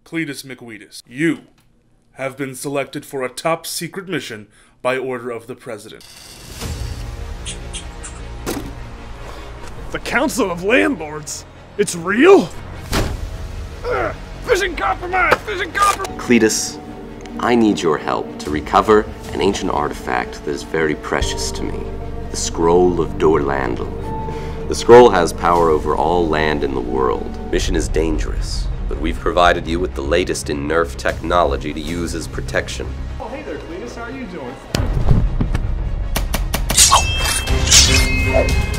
Cleetus McWeetus, you have been selected for a top secret mission by order of the President. The Council of Landlords? It's real? Fishing compromise! Fishing compromise! Cleetus, I need your help to recover an ancient artifact that is very precious to me. The Scroll of Dorlandl. The scroll has power over all land in the world. Mission is dangerous, but we've provided you with the latest in Nerf technology to use as protection. Oh, hey there, Cleetus. How are you doing?